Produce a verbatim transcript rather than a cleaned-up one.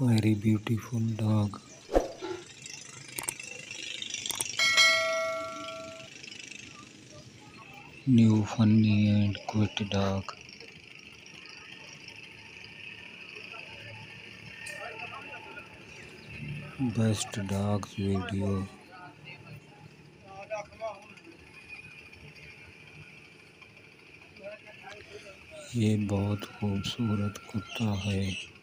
Very beautiful dog. New funny and cute dog. Best dogs video. ये बहुत खूबसूरत कुत्ता है।